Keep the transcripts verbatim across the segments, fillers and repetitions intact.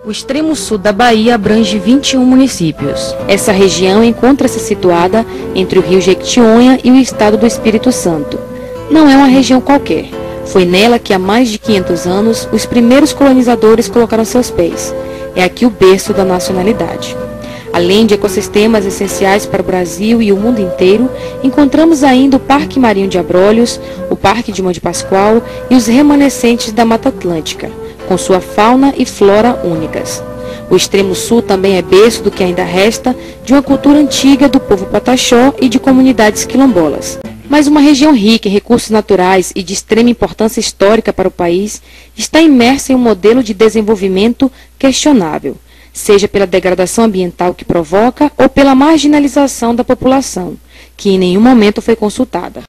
O extremo sul da Bahia abrange vinte e um municípios. Essa região encontra-se situada entre o rio Jequitinhonha e o estado do Espírito Santo. Não é uma região qualquer. Foi nela que há mais de quinhentos anos os primeiros colonizadores colocaram seus pés. É aqui o berço da nacionalidade. Além de ecossistemas essenciais para o Brasil e o mundo inteiro, encontramos ainda o Parque Marinho de Abrolhos, o Parque de Monte Pascoal e os remanescentes da Mata Atlântica, com sua fauna e flora únicas. O extremo sul também é berço do que ainda resta de uma cultura antiga do povo pataxó e de comunidades quilombolas. Mas uma região rica em recursos naturais e de extrema importância histórica para o país está imersa em um modelo de desenvolvimento questionável, seja pela degradação ambiental que provoca ou pela marginalização da população, que em nenhum momento foi consultada.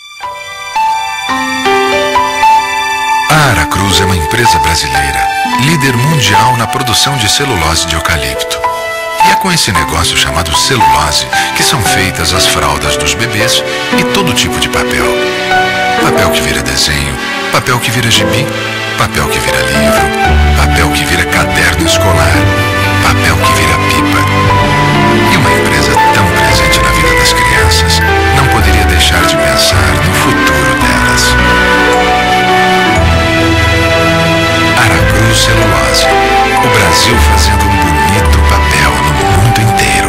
A Aracruz é uma empresa brasileira, líder mundial na produção de celulose de eucalipto. E é com esse negócio chamado celulose que são feitas as fraldas dos bebês e todo tipo de papel. Papel que vira desenho, papel que vira gibi, papel que vira livro, papel que vira caderno escolar, papel que vira pipa. E uma empresa tão presente na vida das crianças não poderia deixar de pensar no futuro delas. Aracruz Celulose, o Brasil fazendo um bonito papel no mundo inteiro.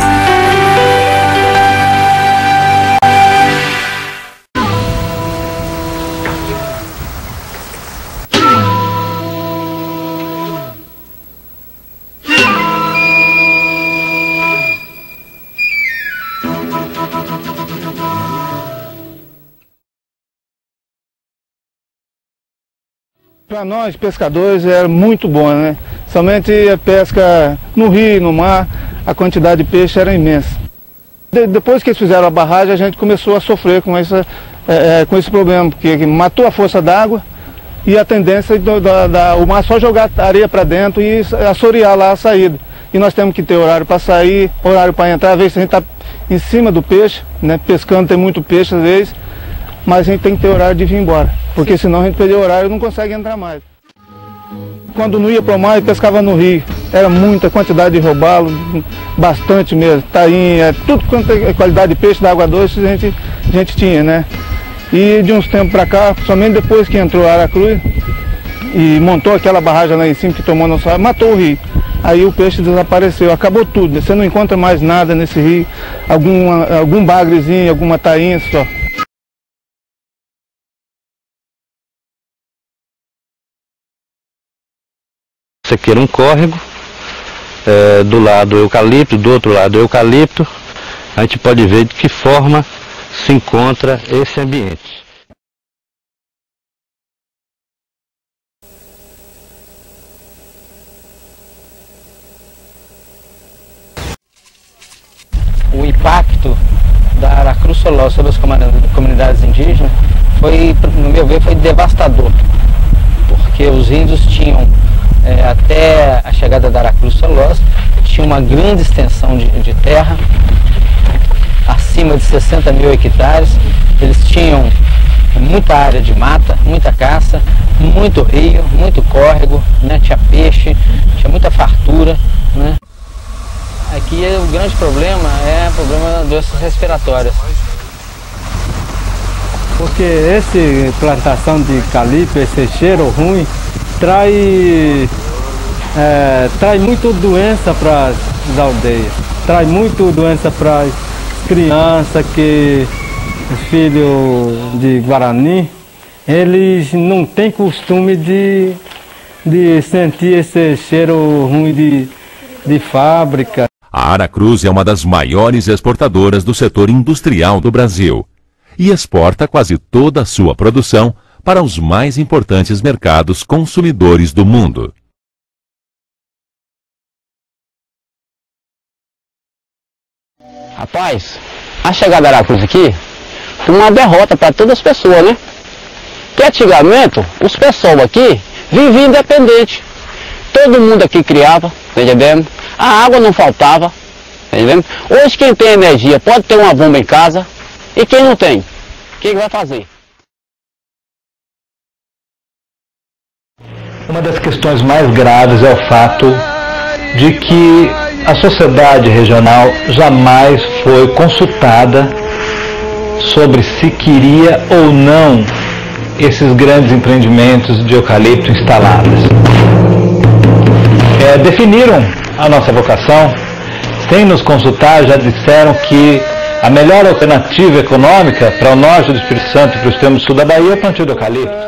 Para nós, pescadores, é muito bom, né? Somente a pesca no rio, no mar, a quantidade de peixe era imensa. De, depois que eles fizeram a barragem, a gente começou a sofrer com, essa, é, é, com esse problema, porque matou a força d'água e a tendência do da, da, o mar só jogar areia para dentro e assorear lá a saída. E nós temos que ter horário para sair, horário para entrar, às vezes a gente está em cima do peixe, né? Pescando, tem muito peixe às vezes, mas a gente tem que ter horário de vir embora, porque senão a gente perdeu o horário e não consegue entrar mais. Quando não ia para o mar, pescava no rio. Era muita quantidade de robalo, bastante mesmo. Tainha, tudo quanto é qualidade de peixe da água doce a gente, a gente tinha, né? E de uns tempos para cá, somente depois que entrou a Aracruz e montou aquela barragem lá em cima que tomou nossa água, matou o rio. Aí o peixe desapareceu, acabou tudo. Você não encontra mais nada nesse rio, alguma, algum bagrezinho, alguma tainha só. Esse aqui era um córrego, é, do lado eucalipto, do outro lado eucalipto. A gente pode ver de que forma se encontra esse ambiente. O impacto da Aracruz Celulose sobre as comunidades indígenas foi, no meu ver, foi devastador, porque os índios tinham É, até a chegada da Aracruz Celulose, tinha uma grande extensão de, de terra, acima de sessenta mil hectares. Eles tinham muita área de mata, muita caça, muito rio, muito córrego, né? Tinha peixe, tinha muita fartura, né? Aqui o grande problema é o problema de doenças respiratórias. Porque essa plantação de eucalipto, esse cheiro ruim, traz, é, traz muito doença para as aldeias, traz muito doença para as crianças, que os filhos de Guarani, eles não têm costume de, de sentir esse cheiro ruim de, de fábrica. A Aracruz é uma das maiores exportadoras do setor industrial do Brasil e exporta quase toda a sua produção para os mais importantes mercados consumidores do mundo. Rapaz, a chegada da Aracruz aqui foi uma derrota para todas as pessoas, né? Porque antigamente, os pessoal aqui viviam independente. Todo mundo aqui criava, tá entendendo? A água não faltava, tá entendendo? Hoje quem tem energia pode ter uma bomba em casa, e quem não tem, o que, que vai fazer? Uma das questões mais graves é o fato de que a sociedade regional jamais foi consultada sobre se queria ou não esses grandes empreendimentos de eucalipto instalados. É, definiram a nossa vocação, sem nos consultar, já disseram que a melhor alternativa econômica para o norte do Espírito Santo e para o extremo sul da Bahia é o plantio de eucalipto.